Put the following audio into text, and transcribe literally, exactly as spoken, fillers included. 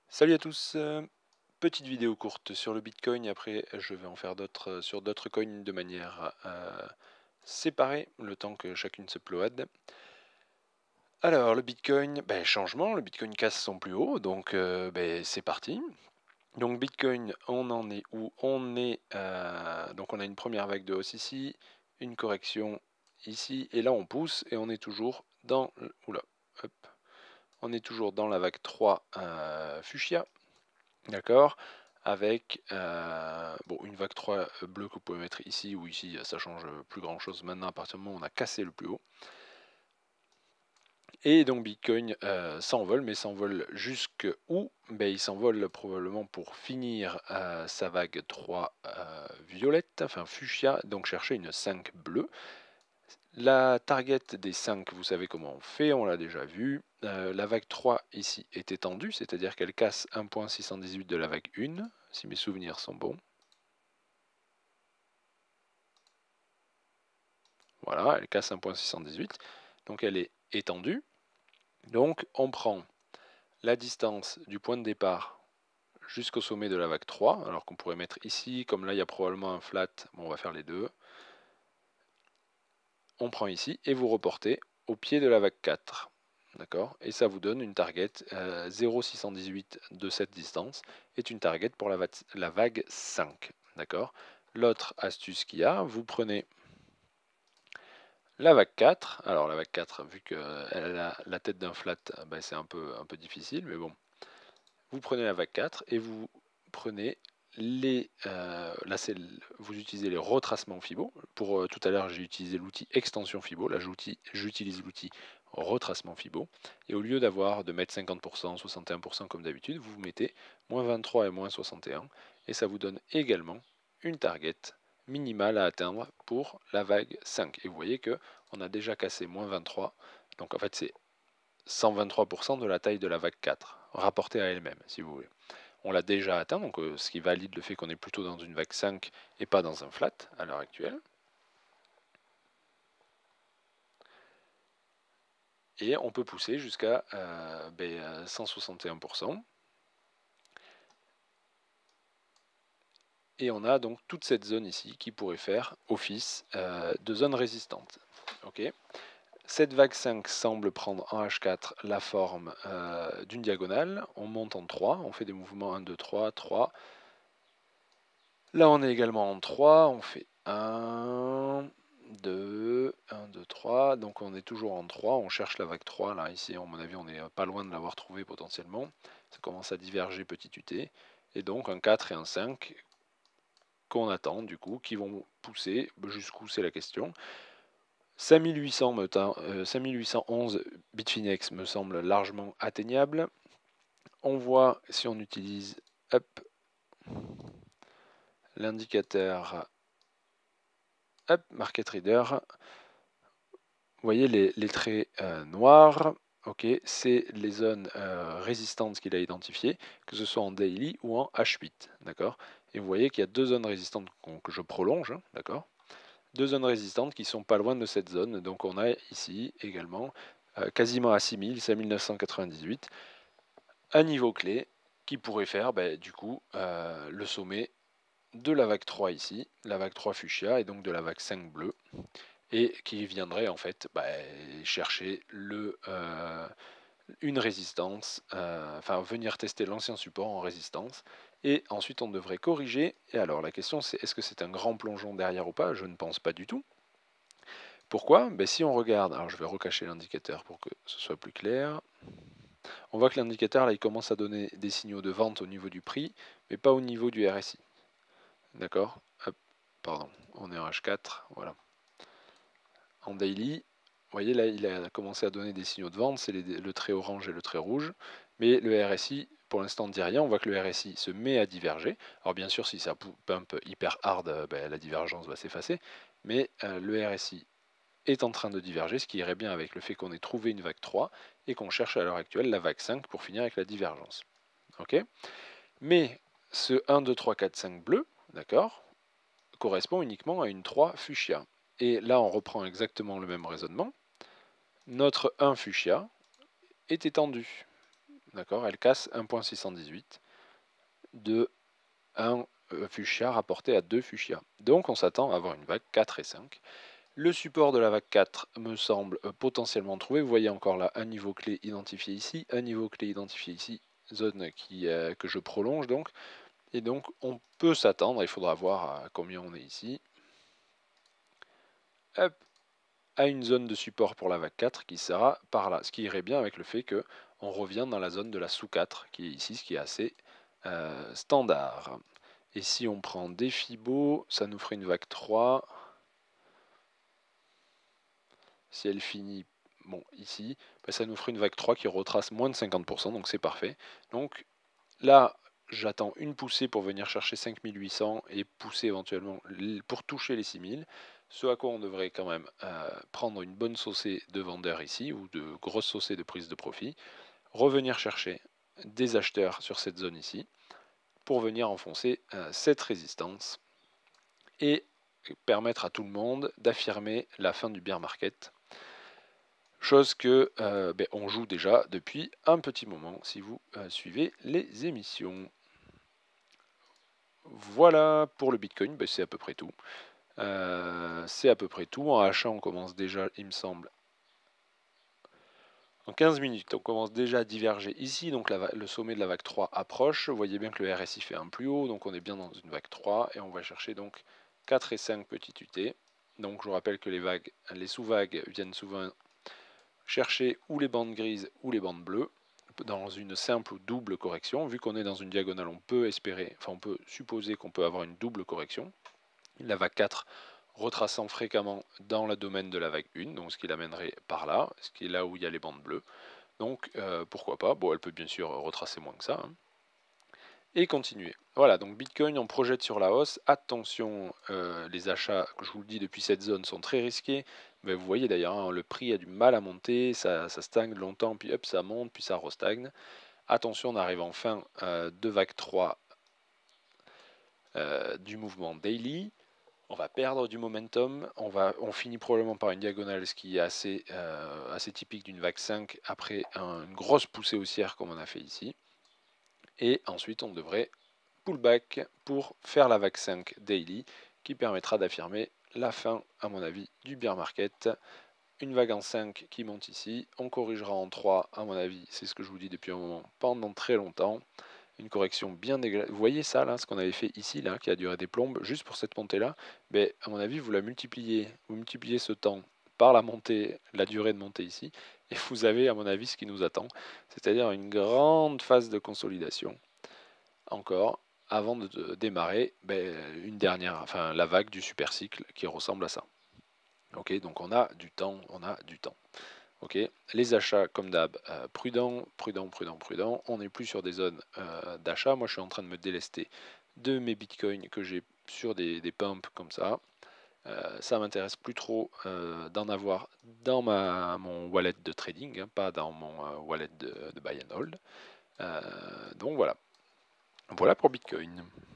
Salut à tous, euh, petite vidéo courte sur le Bitcoin, après je vais en faire d'autres euh, sur d'autres coins de manière euh, séparée, le temps que chacune se ploade. Alors le Bitcoin, ben, changement, le Bitcoin casse son plus haut, donc euh, ben, c'est parti. Donc Bitcoin, on en est où? On est, euh, donc on a une première vague de hausse ici, une correction ici, et là on pousse et on est toujours dans, oula, hop, on est toujours dans la vague trois euh, Fuchsia. D'accord. Avec euh, bon, une vague trois bleue que vous pouvez mettre ici ou ici, ça change plus grand chose maintenant à partir du moment où on a cassé le plus haut. Et donc Bitcoin euh, s'envole, mais s'envole jusque où? Ben, il s'envole probablement pour finir euh, sa vague trois euh, violette, enfin fuchsia, donc chercher une cinq bleue. La target des cinq, vous savez comment on fait, on l'a déjà vu. Euh, la vague trois ici est étendue, c'est-à-dire qu'elle casse un point six cent dix-huit de la vague un, si mes souvenirs sont bons. Voilà, elle casse un point six cent dix-huit, donc elle est étendue. Donc on prend la distance du point de départ jusqu'au sommet de la vague trois, alors qu'on pourrait mettre ici, comme là il y a probablement un flat, bon on va faire les deux. On prend ici et vous reportez au pied de la vague quatre. D'accord. Et ça vous donne une target euh, zéro virgule six cent dix-huit de cette distance est une target pour la, va la vague cinq. D'accord. L'autre astuce qu'il y a, vous prenez la vague quatre. Alors la vague quatre, vu qu'elle a la tête d'un flat, ben, c'est un peu, un peu difficile, mais bon. Vous prenez la vague quatre et vous prenez les, euh, là c'est, vous utilisez les retracements Fibo. Pour euh, tout à l'heure j'ai utilisé l'outil extension Fibo, là j'utilise l'outil retracement Fibo. Et au lieu d'avoir de mettre cinquante pour cent, soixante et un pour cent comme d'habitude, vous mettez moins vingt-trois et moins soixante et un. Et ça vous donne également une target minimale à atteindre pour la vague cinq. Et vous voyez que on a déjà cassé moins vingt-trois. Donc en fait c'est cent vingt-trois pour cent de la taille de la vague quatre, rapportée à elle-même, si vous voulez. On l'a déjà atteint, donc euh, ce qui valide le fait qu'on est plutôt dans une vague cinq et pas dans un flat à l'heure actuelle. Et on peut pousser jusqu'à euh, ben, cent soixante et un pour cent. Et on a donc toute cette zone ici qui pourrait faire office euh, de zone résistante. Okay. Cette vague cinq semble prendre en H quatre la forme euh, d'une diagonale. On monte en trois, on fait des mouvements un, deux, trois, trois. Là, on est également en trois, on fait un, deux, un, deux, trois. Donc on est toujours en trois, on cherche la vague trois. Là, ici, à mon avis, on n'est pas loin de l'avoir trouvé potentiellement. Ça commence à diverger petit U T. Et donc un quatre et un cinq qu'on attend, du coup, qui vont pousser jusqu'où, c'est la question. cinq mille huit cents, euh, cinq mille huit cent onze Bitfinex me semble largement atteignable. On voit si on utilise l'indicateur Market Reader. Vous voyez les, les traits euh, noirs, ok, c'est les zones euh, résistantes qu'il a identifiées, que ce soit en daily ou en H huit, d'accord. Et vous voyez qu'il y a deux zones résistantes que je prolonge, hein, d'accord. Deux zones résistantes qui sont pas loin de cette zone, donc on a ici également euh, quasiment à six mille, cinq mille neuf cent quatre-vingt-dix-huit, un niveau clé qui pourrait faire bah, du coup euh, le sommet de la vague trois ici, la vague trois fuchsia et donc de la vague cinq bleue, et qui viendrait en fait bah, chercher le, euh, une résistance, euh, enfin venir tester l'ancien support en résistance, et ensuite on devrait corriger. Et alors la question c'est est-ce que c'est un grand plongeon derrière ou pas? Je ne pense pas du tout. Pourquoi? Ben, si on regarde, alors je vais recacher l'indicateur pour que ce soit plus clair. On voit que l'indicateur là il commence à donner des signaux de vente au niveau du prix, mais pas au niveau du R S I. D'accord? Pardon, on est en H quatre, voilà. En daily, vous voyez là, il a commencé à donner des signaux de vente, c'est le trait orange et le trait rouge, mais le R S I, pour l'instant, ne dit rien. On voit que le R S I se met à diverger. Alors bien sûr, si ça pump hyper hard, ben, la divergence va s'effacer, mais euh, le R S I est en train de diverger, ce qui irait bien avec le fait qu'on ait trouvé une vague trois et qu'on cherche à l'heure actuelle la vague cinq pour finir avec la divergence. Ok. Mais ce un, deux, trois, quatre, cinq bleu, d'accord, correspond uniquement à une trois fuchsia. Et là, on reprend exactement le même raisonnement. Notre un fuchsia est étendu. d'accord, elle casse un virgule six cent dix-huit de un euh, fuchsia rapporté à deux fuchsia. Donc on s'attend à avoir une vague quatre et cinq. Le support de la vague quatre me semble euh, potentiellement trouvé. Vous voyez encore là un niveau clé identifié ici, un niveau clé identifié ici, zone qui, euh, que je prolonge donc. Et donc on peut s'attendre, il faudra voir à combien on est ici, hop, à une zone de support pour la vague quatre qui sera par là. Ce qui irait bien avec le fait que on revient dans la zone de la sous quatre qui est ici, ce qui est assez euh, standard. Et si on prend des fibos, ça nous ferait une vague trois. Si elle finit bon, ici, bah, ça nous ferait une vague trois qui retrace moins de cinquante pour cent, donc c'est parfait. Donc là, j'attends une poussée pour venir chercher cinq mille huit cents et pousser éventuellement pour toucher les six mille. Ce à quoi on devrait quand même euh, prendre une bonne saucée de vendeurs ici, ou de grosses saucées de prise de profit, revenir chercher des acheteurs sur cette zone ici, pour venir enfoncer euh, cette résistance et permettre à tout le monde d'affirmer la fin du bear market. Chose que euh, ben, on joue déjà depuis un petit moment si vous euh, suivez les émissions. Voilà pour le Bitcoin, ben, c'est à peu près tout. Euh, c'est à peu près tout. En achat, on commence déjà, il me semble, en quinze minutes, on commence déjà à diverger ici. Donc la, le sommet de la vague trois approche. Vous voyez bien que le R S I fait un plus haut, donc on est bien dans une vague trois. Et on va chercher donc quatre et cinq petites U T. Donc je vous rappelle que les vagues, les sous-vagues viennent souvent chercher ou les bandes grises ou les bandes bleues dans une simple ou double correction. Vu qu'on est dans une diagonale, on peut espérer, enfin on peut supposer qu'on peut avoir une double correction. La vague quatre retraçant fréquemment dans le domaine de la vague un, donc ce qui l'amènerait par là, ce qui est là où il y a les bandes bleues. Donc euh, pourquoi pas, bon elle peut bien sûr retracer moins que ça, hein, et continuer. Voilà, donc Bitcoin on projette sur la hausse. Attention, euh, les achats, que je vous le dis depuis cette zone, sont très risqués. Mais vous voyez d'ailleurs, hein, le prix a du mal à monter, ça, ça stagne longtemps, puis hop, ça monte, puis ça restagne. Attention, on arrive en fin euh, de vague trois euh, du mouvement daily. On va perdre du momentum, on, va, on finit probablement par une diagonale, ce qui est assez, euh, assez typique d'une vague cinq, après un, une grosse poussée haussière comme on a fait ici. Et ensuite, on devrait pullback pour faire la vague cinq daily, qui permettra d'affirmer la fin, à mon avis, du bear market. Une vague en cinq qui monte ici, on corrigera en trois, à mon avis, c'est ce que je vous dis depuis un moment, pendant très longtemps. Une correction bien dégueulasse. Vous voyez ça, là, ce qu'on avait fait ici, là, qui a duré des plombes, juste pour cette montée-là. Mais à mon avis, vous la multipliez, vous multipliez ce temps par la montée, la durée de montée ici, et vous avez, à mon avis, ce qui nous attend, c'est-à-dire une grande phase de consolidation, encore, avant de, de démarrer ben, une dernière, enfin la vague du super cycle qui ressemble à ça. Ok, donc on a du temps, on a du temps. Ok, les achats comme d'hab, euh, prudent, prudent, prudent, prudent. On n'est plus sur des zones euh, d'achat. Moi, je suis en train de me délester de mes bitcoins que j'ai sur des, des pumps comme ça. Euh, ça m'intéresse plus trop euh, d'en avoir dans ma, mon wallet de trading, hein, pas dans mon euh, wallet de, de buy and hold. Euh, donc voilà. Voilà pour Bitcoin.